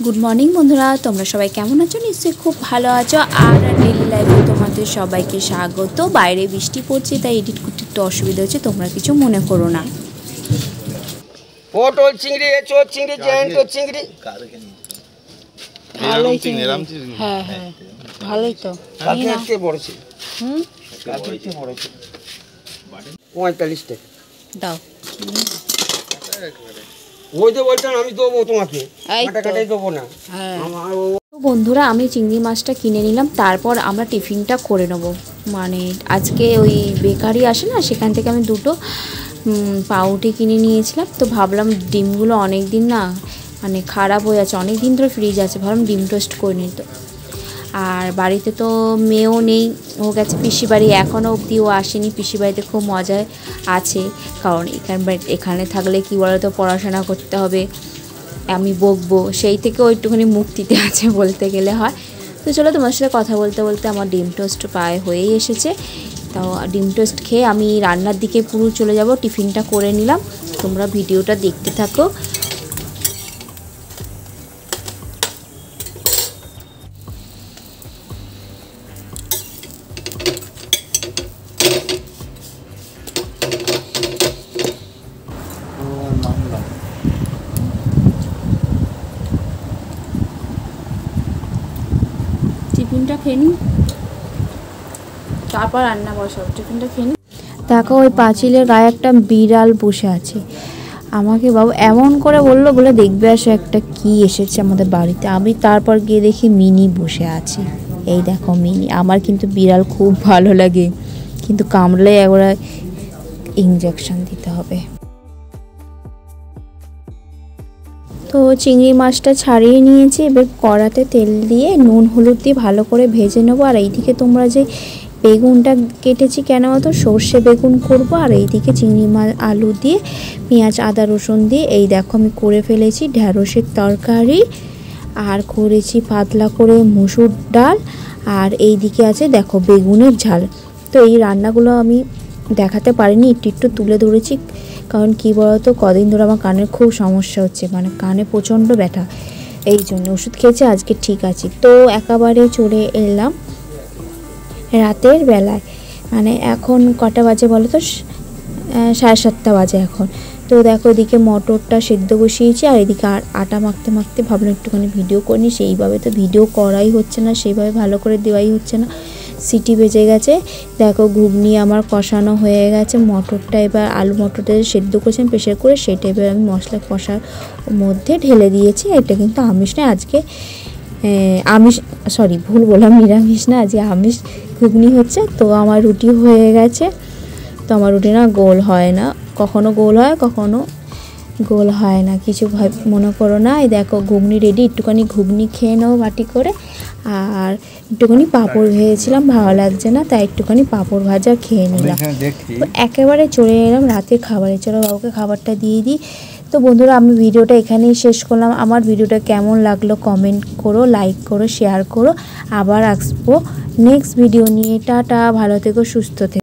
Good morning बंधुरा तुम्हारा सबाई केमन आछो निश्चय खूब भालो आछो और डेली लाइफे तुम्हादेर सबाइके स्वागत। बाइरे बिस्टी पड़छे ताई एडिट करते एकटु असुविधा हच्छे, तोमरा किछु मने करो ना। পটল চিংড়ি এঁচোড় চিংড়ি জ্যান্ত চিংড়ি ভালোই চিংড়ি। হ্যাঁ হ্যাঁ ভালোই তো। কালকে একটু বড় ছিল। কালকে একটু বড় ছিল 45 টাকা দাও। ওই যে বলছেন আমি দেবো তোমাকে, কাটা কাটাই দেবো না। তো বন্ধুরা আমি চিংড়ি মাছটা কিনে নিলাম, তারপর আমরা টিফিনটা করে নেব। মানে আজকে ওই বেকারি আসে না, সেখান থেকে আমি দুটো পাউরুটি কিনে নিয়েছিলাম। তো ভাবলাম ডিমগুলো অনেক দিন না মানে খারাপ হয়ে আছে, অনেক দিন ধরে ফ্রিজ আছে, ভাবলাম ডিম টোস্ট করে নিই। তো আর বাড়িতে তো মেয়েও নেই, ও গেছে পিসি বাড়ি, এখনও অবধি ও আসেনি। পিসি বাড়িতে খুব মজায় আছে, কারণ এখানে থাকলে কী বলো তো পড়াশোনা করতে হবে, আমি বকবো, সেই থেকে ও একটুখানি মুক্তিতে আছে বলতে গেলে হয়। তো চলো তোমার সাথে কথা বলতে বলতে আমার ডিম টোস্ট প্রায় হয়েই এসেছে। তাও ডিম টোস্ট খেয়ে আমি রান্নার দিকে পুরো চলে যাব। টিফিনটা করে নিলাম, তোমরা ভিডিওটা দেখতে থাকো। টিফিনটা খেয়ে নিই, তারপর রান্না বসাবো। টিফিনটা খেয়ে নিই। দেখো ওই পাঁচিলের গায়ে একটা বিড়াল বসে আছে। আমাকে বাবু এমন করে বললো, বলে দেখবে আসো একটা কি এসেছে আমাদের বাড়িতে। আমি তারপর গিয়ে দেখি মিনি বসে আছে। এই দেখো মিনি। আমার কিন্তু বিড়াল খুব ভালো লাগে, কিন্তু কামড়লে একবার ইঞ্জেকশন দিতে হবে। তো চিংড়ি মাছটা ছাড়িয়ে নিয়েছি, এবার কড়াতে তেল দিয়ে নুন হলুদ দিয়ে ভালো করে ভেজে নেবো। আর এইদিকে তোমরা যে বেগুনটা কেটেছি কেন তো সর্ষে বেগুন করব, আর এইদিকে চিংড়ি মাছ আলু দিয়ে পেঁয়াজ আদা রসুন দিয়ে এই দেখো আমি করে ফেলেছি ঢ্যাঁড়সের তরকারি, আর করেছি পাতলা করে মুসুর ডাল, আর এই দিকে আছে দেখো বেগুনের ঝাল। তো এই রান্নাগুলো আমি দেখাতে পারিনি, একটু একটু তুলে ধরেছি, কারণ কী বলতো কদিন ধরে আমার কানের খুব সমস্যা হচ্ছে, মানে কানে প্রচণ্ড ব্যথা, এই জন্য ওষুধ খেয়েছি, আজকে ঠিক আছে। তো একেবারে চলে এলাম রাতের বেলায়, মানে এখন কটা বাজে বলো তো, 7:30 বাজে এখন। তো দেখো এদিকে মটরটা সেদ্ধ বসিয়েছি, আর এদিকে আটা মাখতে মাখতে ভাবলাম একটুখানি ভিডিও করে নিই। সেইভাবে তো ভিডিও করাই হচ্ছে না, সেইভাবে ভালো করে দেওয়াই হচ্ছে না, সিটি বেজে গেছে। দেখো ঘুগনি আমার কষানো হয়ে গেছে, মটরটা এবার আলু মটরটা সেদ্ধ করেছিলাম প্রেশার করে, সেটা এবার আমি মশলা কষার মধ্যে ঢেলে দিয়েছি। এটা কিন্তু আমিষ না, আজকে আমিষ, সরি ভুল বললাম, নিরামিষ না, আজকে আমিষ ঘুগনি হচ্ছে। তো আমার রুটি হয়ে গেছে। তো আমার রুটি না গোল হয় না, কখনো গোল হয় কখনো গোল হয় না, কিছু মনে করো না। এই দেখো ঘুগনি রেডি, একটুখানি ঘুগনি খেয়ে নেবো বাটি করে, আর একটুখানি পাঁপড় ভেজেছিলাম, ভালো লাগছে না, তাই একটুখানি পাঁপড় ভাজা খেয়ে নিলাম। তো একেবারে চলে এলাম রাতের খাবারে। চলো বাবুকে খাবারটা দিয়ে দিই। তো বন্ধুরা আমি ভিডিওটা এখানেই শেষ করলাম। আমার ভিডিওটা কেমন লাগলো কমেন্ট করো, লাইক করো, শেয়ার করো। আবার আসবো নেক্সট ভিডিও নিয়ে। টাটা, ভালো থেকো, সুস্থ থেকো।